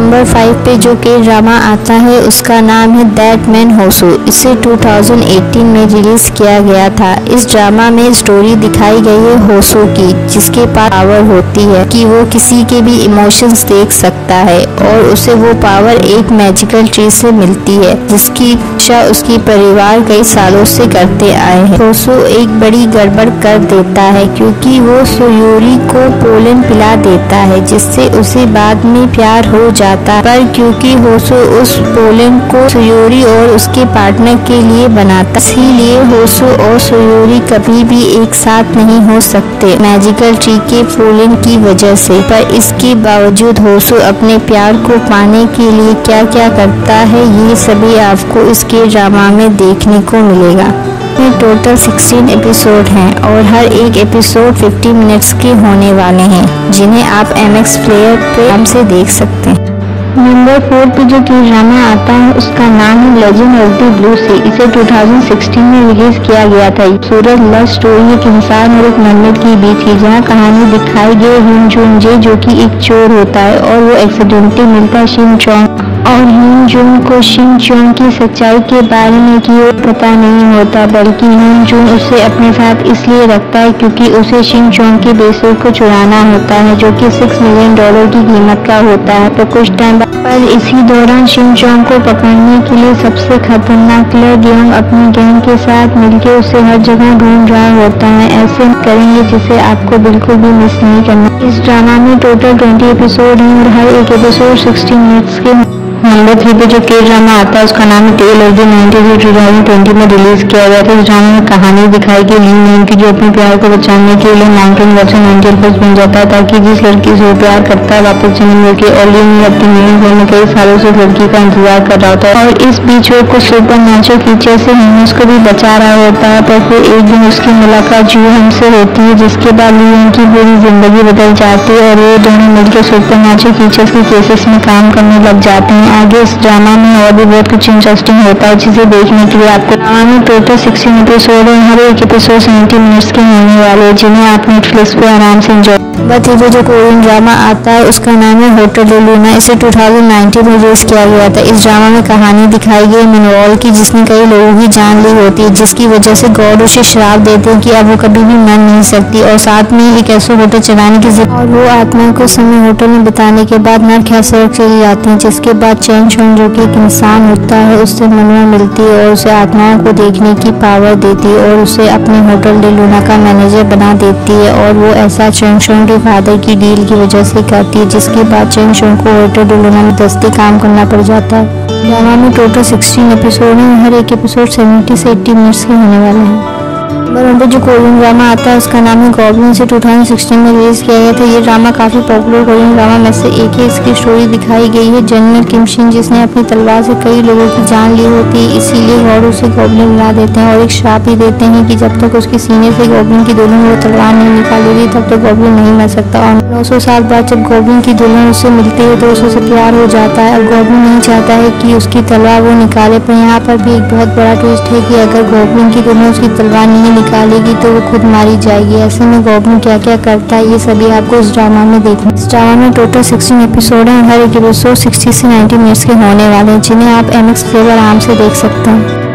Number 5 पे जो के ड्रामा आता है उसका नाम है दैट मैन होसो। इसे 2018 में रिलीज किया गया था। इस ड्रामा में स्टोरी दिखाई गई है होसो की, जिसके पास पावर होती है कि वो किसी के भी इमोशंस देख सकता है और उसे वो पावर एक मैजिकल ट्री से मिलती है, जिसकी इच्छा उसकी परिवार कई सालों से करते आए हैं। होसो एक बड़ी गड़बड़ कर देता है क्योंकि वो सुयोरी को पोलन पिला देता है, जिससे उसे बाद में प्यार हो जाता है। पर क्योंकि होसो उस पोलन को सुयोरी और उसके पार्टनर के लिए बनाता, इसीलिए होसो और सुयोरी कभी भी एक साथ नहीं हो सकते मैजिकल ट्री के पोलन की वजह से। पर इसके बावजूद होसो अपने प्यार को पाने के लिए क्या क्या करता है, ये सभी आपको इसके ड्रामा में देखने को मिलेगा। में टोटल 16 एपिसोड हैं और हर एक एपिसोड 50 मिनट्स के होने वाले हैं, जिन्हें आप MX प्लेयर पे आराम से देख सकते हैं। नंबर 4 पे जो कि ड्रामा आता है उसका नाम है legend of the blue sea. इसे 2016 में रिलीज किया गया था। सूरज लव स्टोरी एक इंसान और एक मरमेड के बीच की, जहाँ कहानी दिखाई गई हिन जून जे जो कि एक चोर होता है और वो एक्सीडेंटली मिलता है शिन चोंग और हिन जून को शिन चोंग की सच्चाई के बारे में कि वो पता नहीं होता, बल्कि हिन जून उसे अपने साथ इसलिए रखता है क्योंकि उसे शिन चोंग के बेसों को चुराना होता है, जो कि $6 मिलियन की कीमत का होता है। तो कुछ टाइम पर इसी दौरान शिन चोंग को पकड़ने के लिए सबसे खतरनाक किलर गैंग अपनी गैंग के साथ मिलकर उसे हर जगह ढूंढ रहा होता है। ऐसे करेंगे जिसे आपको बिल्कुल भी मिस नहीं करना। इस ड्रामा में टोटल 20 एपिसोड हैं और हर एक एपिसोड 60 मिनट्स के। नंबर 3 पे जो के ड्रामा आता है उसका नाम है टेल ऑफ द 90 जो 2020 में रिलीज किया गया था। इस ड्रामा में कहानी दिखाई गई लिन लिन की, जो अपने प्यार को बचाने के लिए माउंटेन वर्सन एंजल पर्स बन जाता है ताकि जिस लड़की से वो प्यार करता है वापस जन्म लेके। और लिन अपने न्यू घर में कई सालों से लड़की का इंतजार कर रहा होता है और इस बीच वो कुछ सुपर नेचुरल फीचर से ह्यूमंस को भी बचा रहा होता है। पर फिर एक दिन उसकी मुलाकात जू हमसे होती है, जिसके बाद लिन की पूरी जिंदगी बदल जाती है और वो दोनों मिलकर सुपर नेचुरल फीचर्स के केसेस में काम करने लग जाते हैं। आगे इस ड्रामा में और भी बहुत कुछ इंटरेस्टिंग होता है, जिसे देखने के लिए आपको ड्रामा में टोटल 16 एपिसोड है। हर एक एपिसोड 70 मिनट्स के होने वाले हैं, जिन्हें आप नेटफ्लिक्स पे आराम से एंजॉय। बतीबे जो कोरियन ड्रामा आता है उसका नाम है होटल दे लूना। इसे 2019 में रिलीज किया गया था। इस ड्रामा में कहानी दिखाई गई मिनवॉल की, जिसने कई लोगों की जान ली होती है, जिसकी वजह से गॉड उसे श्राप देते हैं कि अब वो कभी भी मर नहीं सकती और साथ में एक ऐसा होटल चलाने की और वो आत्मा को समय होटल में बिताने के बाद नर्क या स्वर्ग चली जाती है। जिसके बाद चेन शोन जो कि एक इंसान होता है उससे मनवा मिलती है और उसे आत्माओं को देखने की पावर देती है और उसे अपने होटल डे लूना का मैनेजर बना देती है। और वो ऐसा चेन शोन के फादर की डील की वजह से करती है, जिसके बाद चेन शोन को होटल डे लूना में दस्ती काम करना पड़ जाता है। ड्रामा में टोटल 16 एपिसोड हैं। हर एक एपिसोड 70 से 80 मिनट्स के होने वाले हैं। नंबर 1 पे जो कोरियन ड्रामा आता है उसका नाम है गॉब्लिन। से 2016 में रिलीज किया गया था। ये ड्रामा काफी पॉपुलर कोरियन ड्रामा में से एक है। इसकी स्टोरी दिखाई गई है जनरल किम शिन, जिसने अपनी तलवार से कई लोगों की जान ली होती है, इसीलिए गॉड उसे गॉब्लिन बना देते हैं और एक श्राप ही देते हैं कि जब तक उसके सीने से गॉब्लिन की दुल्हन वो तलवार नहीं निकालेगी तब तक गॉब्लिन नहीं मर सकता। और 900 साल बाद जब गॉब्लिन की दुल्हन उससे मिलती है तो उसे प्यार हो जाता है। अब गॉब्लिन नहीं चाहता है कि उसकी तलवार वो निकाले, पर यहाँ पर भी एक बहुत बड़ा ट्विस्ट है कि अगर गॉब्लिन की दुल्हन उसकी तलवार नहीं निकालेगी तो वो खुद मारी जाएगी। ऐसे में गॉब्लिन क्या क्या करता है ये सभी आपको इस ड्रामा में देखना। इस ड्रामा में टोटल 16 एपिसोड हैं। हर एक एपिसोड 60 से 90 मिनट्स के होने वाले हैं, जिन्हें आप MX प्लेयर आराम से देख सकते हैं।